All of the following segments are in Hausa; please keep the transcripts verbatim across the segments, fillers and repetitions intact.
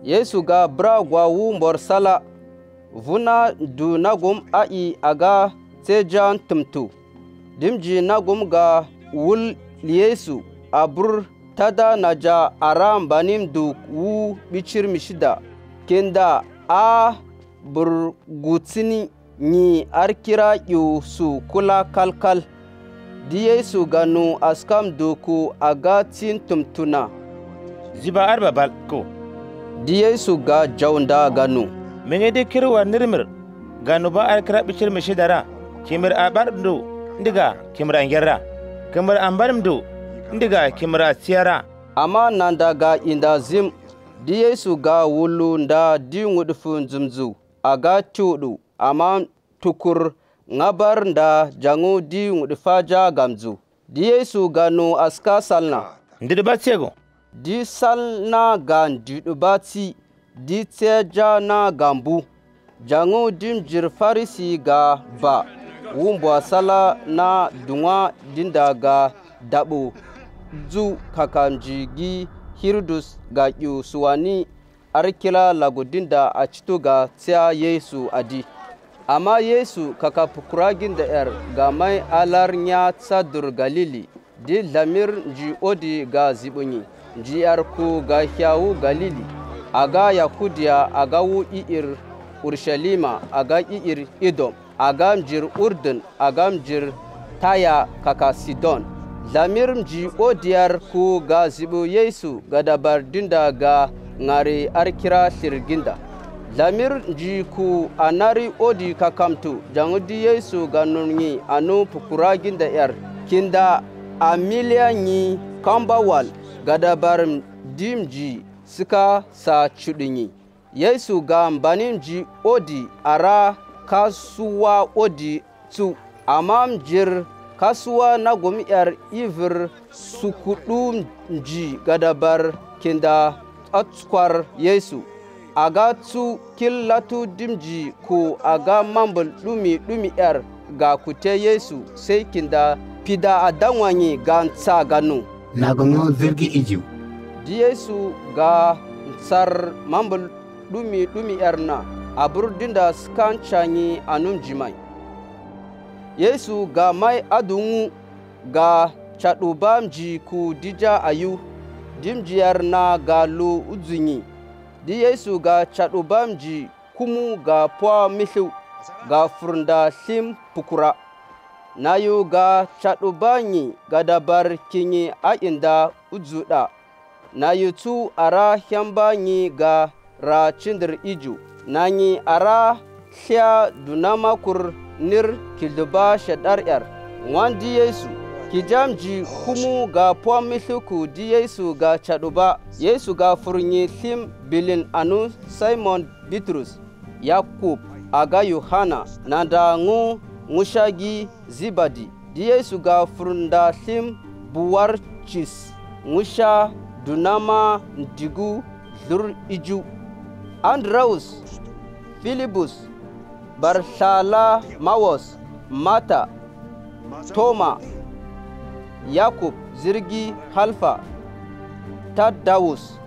Yesu ga bra gwa wu mbor sala vuna du nagum ai aga tejan tumtu dimji nagum ga wul Yesu abur tada naja aram banim du wu bichir mishida kenda a burgutini ni arkira yu su kula kalkal di Yesu ganu askam duku aga tin tumtuna ziba arba bal ko di Yesu ga jaunda ganu menye de kirwa nirmir ganu ba arkira bichir mishidara kimir abar do ndiga kimir angerra kimir ambarim do ndiga kimir siyara amma nanda ga inda zim di Yesu ga wulu nda di ngudufun zumzu aga tudu amma tukur ngabar nda jangu di ngudufaja gamzu di Yesu ganu aska salna ndidu batsego di salna ga ndidu batsi di teja na gambu jangu dim jir farisi ga ba wumbo sala na dunwa dinda ga dabu zu kakanjigi hirdus ga yu suwani arkila lagudinda a cito ga tsaya Yesu adi amma Yesu kaka pukuragin da yar ga mai alar nya tsadur Galili di lamir ji odi ga zibunyi ji yar ku ga hyawu Galili aga Yahudiya aga wu i'ir Urshalima aga i'ir Idom aga mjir Urdun aga mjir Taya kaka Sidon lamir ji odiyar ku ga zibu Yesu ga dabar dinda ga ngari arkira sirginda lamir ji ku anari odi kakamtu jangudi Yesu ga nungi anu pukuraginda yar kinda amilia nyi kambawal ga dabar dimji suka sa chudinyi Yesu ga mbanim ji odi ara kasuwa odi tu amam jir kasuwa na gomiyar ivir sukudu ji gadabar kinda atkwar Yesu aga tu killatu dimji ko aga mambul dumi dumi yar ga kute Yesu sai kinda pida adanwanyi ga ntsa ganu na gongo zirgi iju di Yesu ga tsar mambul dumi dumi yar na abur dinda skan chanyi anum jimai Yesu ga mai adungu ga chadubamji ku dija ayu dimjiyar na ga lu uzunyi di Yesu ga chadubamji kumu ga pwa mishu ga furunda sim pukura nayu ga chadubanyi ga dabar kinyi a inda uzuda nayu tu ara hyambanyi ga ra cindir iju nanyi ara hya dunamakur nir kilduba shadar yar wandi Yesu kijamji kumu ga pwamishuku di Yesu ga chaduba Yesu ga furnyi sim bilin anu Simon Bitrus Yakub aga Yohana nanda ngu ngushagi Zibadi di Yesu ga furunda sim buwar chis ngusha dunama ndigu zur iju Andreus Philibus Barshala Mawos Mata Toma Yakub Zirgi Halfa Taddawus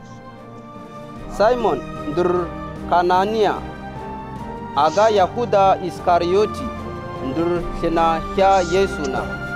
Simon Ndur Kanania aga Yahuda Iskarioti Ndur Shina Hya Yesuna